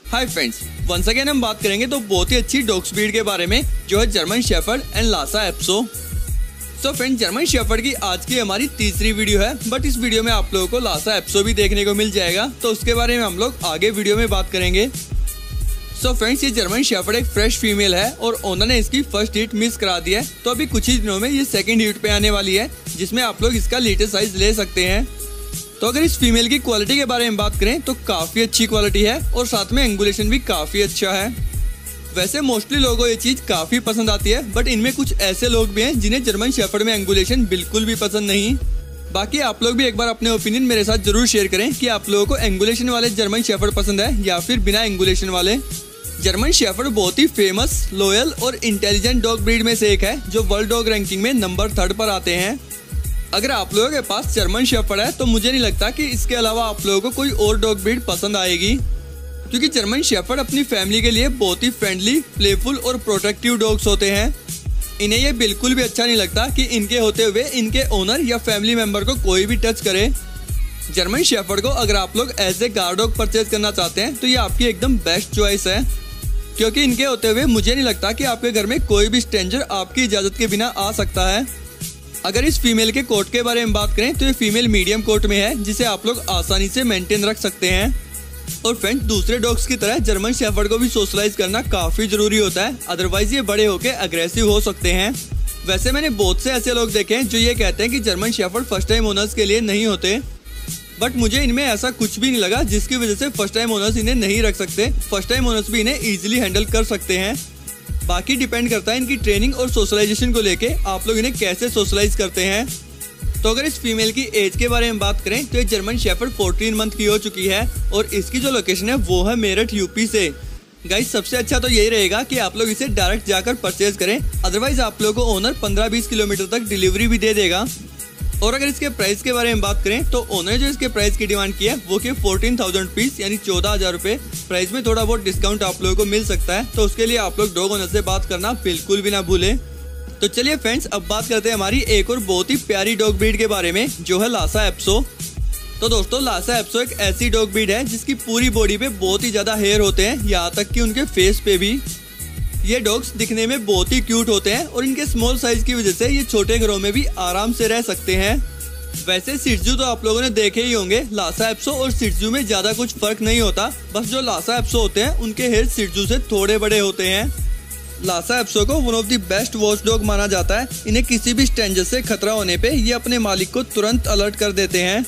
Hi friends, once again हम बात करेंगे तो बहुत ही अच्छी डॉग्स ब्रीड के बारे में जो है German shepherd and Lhasa Apso. So friends, German shepherd की आज की हमारी तीसरी वीडियो है, बट इस वीडियो में आप लोगों को लासा एप्सो भी देखने को मिल जाएगा, तो उसके बारे में हम लोग आगे वीडियो में बात करेंगे। सो फ्रेंड्स, ये जर्मन शेफर्ड एक फ्रेश फीमेल है और ओनर ने इसकी फर्स्ट हीट मिस करा दी है, तो अभी कुछ ही दिनों में ये सेकंड हीट पे आने वाली है, जिसमें आप लोग इसका लीटर साइज ले सकते हैं। तो अगर इस फीमेल की क्वालिटी के बारे में बात करें तो काफी अच्छी क्वालिटी है और साथ में एंगुलेशन भी काफी अच्छा है। वैसे मोस्टली लोगों को ये चीज काफी पसंद आती है, बट इनमें कुछ ऐसे लोग भी हैं जिन्हें जर्मन शेफर्ड में एंगुलेशन बिल्कुल भी पसंद नहीं। बाकी आप लोग भी एक बार अपने ओपिनियन मेरे साथ जरूर शेयर करें कि आप लोगों को एंगुलेशन वाले जर्मन शेफर्ड पसंद है या फिर बिना एंगुलेशन वाले। जर्मन शेफर्ड बहुत ही फेमस, लॉयल और इंटेलिजेंट डॉग ब्रीड में से एक है, जो वर्ल्ड डॉग रैंकिंग में नंबर 3 पर आते हैं। अगर आप लोगों के पास जर्मन शेफर्ड है तो मुझे नहीं लगता कि इसके अलावा आप लोगों को कोई और डॉग ब्रीड पसंद आएगी, क्योंकि जर्मन शेफर्ड अपनी फैमिली के लिए बहुत ही फ्रेंडली, प्लेफुल और प्रोटेक्टिव डॉग्स होते हैं। इन्हें ये बिल्कुल भी अच्छा नहीं लगता कि इनके होते हुए इनके ओनर या फैमिली मेंबर को कोई भी टच करे। जर्मन शेफर्ड को अगर आप लोग as a guard dog purchase करना चाहते हैं तो ये आपकी एकदम बेस्ट चॉइस है, क्योंकि इनके होते हुए मुझे नहीं लगता कि आपके घर में कोई भी स्ट्रेंजर आपकी इजाजत के बिना आ सकता है। अगर इस फीमेल के कोट के बारे में बात करें तो ये फीमेल मीडियम कोट में है, जिसे आप लोग आसानी से मेंटेन रख सकते हैं। और फ्रेंड्स, दूसरे डॉग्स की तरह जर्मन शेफर्ड को भी सोशलाइज करना काफी जरूरी होता है, अदरवाइज ये बड़े होकर अग्रेसिव हो सकते हैं। वैसे मैंने बहुत से ऐसे लोग देखे हैं जो ये कहते हैं कि German shepherd first time owners के लिए नहीं होते, बट मुझे इनमें ऐसा कुछ भी नहीं लगा जिसकी वजह से फर्स्ट टाइम ओनर्स इन्हें नहीं रख सकते। फर्स्ट टाइम ओनर्स भी इन्हें इजीली हैंडल कर सकते हैं। बाकी डिपेंड करता है इनकी ट्रेनिंग और सोशलाइजेशन को लेके आप लोग इन्हें कैसे सोशलाइज करते हैं। तो अगर इस फीमेल की एज के बारे में बात करें तो ये जर्मन शेफर्ड 14 मंथ की हो चुकी है और इसकी जो लोकेशन है वो है मेरठ यूपी से। गाइस, सबसे अच्छा तो यही रहेगा कि आप लोग इसे डायरेक्ट जाकर परचेज करें, अदरवाइज आप लोगों को ओनर 15-20 किलोमीटर तक डिलीवरी भी दे देगा। और अगर इसके प्राइस के बारे में बात करें तो ओनर जो इसके प्राइस की डिमांड की है वो कि 14,000 रुपीज यानी 14,000 रुपए। प्राइस में थोड़ा बहुत डिस्काउंट आप लोगों को मिल सकता है, तो उसके लिए आप लोग डॉग ओनर से बात करना बिल्कुल भी ना भूलें। तो चलिए फ्रेंड्स, अब बात करते हैं हमारी एक और बहुत ही प्यारी डॉग ब्रीड के बारे में, जो है लासा एप्सो। तो दोस्तों, लासा एप्सो एक ऐसी डॉग ब्रीड है जिसकी पूरी बॉडी पे बहुत ही ज्यादा हेयर होते हैं, यहाँ तक कि उनके फेस पे भी। ये डॉग्स दिखने में बहुत ही क्यूट होते हैं और इनके स्मॉल साइज की वजह से ये छोटे घरों में भी आराम से रह सकते हैं। वैसे शिट्जू तो आप लोगों ने देखे ही होंगे, लासा एप्सो और शिट्जू में ज्यादा कुछ फर्क नहीं होता, बस जो लासा एप्सो होते हैं उनके हेयर शिट्जू से थोड़े बड़े होते हैं। लासा एप्सो को one of the best watch dog माना जाता है। इन्हें किसी भी स्ट्रेंजर से खतरा होने पे ये अपने मालिक को तुरंत अलर्ट कर देते हैं।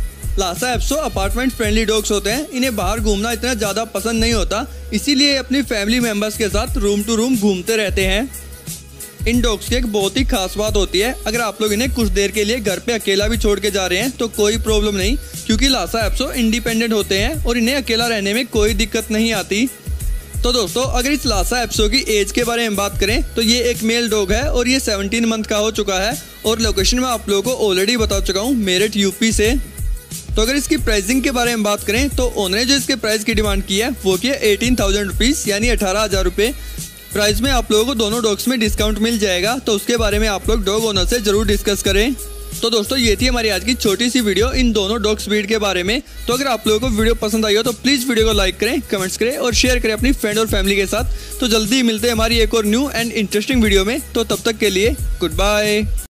Lhasa Apso apartment friendly dogs होते हैं। इन्हें बाहर घूमना इतना ज्यादा पसंद नहीं होता, इसीलिए अपनी फैमिली मेंबर्स के साथ रूम टू रूम घूमते रहते हैं। इन डॉग्स की एक बहुत ही खास बात होती है, अगर आप लोग इन्हें कुछ देर के लिए घर पे अकेला भी छोड़ के जा रहे हैं तो कोई प्रॉब्लम नहीं, क्योंकि लासा एप्सो इंडिपेंडेंट होते हैं और इन्हें अकेला रहने में कोई दिक्कत नहीं आती। तो दोस्तों, अगर इस लासा एप्सो की एज के बारे में बात करें तो ये एक मेल डॉग है और ये 17 मंथ का हो चुका है और लोकेशन में आप लोगों को ऑलरेडी बता चुका हूँ, मेरठ यूपी से। तो अगर इसकी प्राइसिंग के बारे में बात करें तो ओनर ने जो इसके प्राइस की डिमांड की है वो की 18,000 रुपीज यानी 18,000 रुपये। प्राइस में आप लोगों को दोनों डॉग्स में डिस्काउंट मिल जाएगा, तो उसके बारे में आप लोग डॉग ओनर से जरूर डिस्कस करें। तो दोस्तों, ये थी हमारी आज की छोटी सी वीडियो इन दोनों डॉग्स ब्रीड के बारे में। तो अगर आप लोगों को वीडियो पसंद आई हो तो प्लीज वीडियो को लाइक करें, कमेंट्स करें और शेयर करें अपनी फ्रेंड और फैमिली के साथ। तो जल्दी मिलते हैं हमारी एक और न्यू एंड इंटरेस्टिंग वीडियो में, तो तब तक के लिए गुड बाय।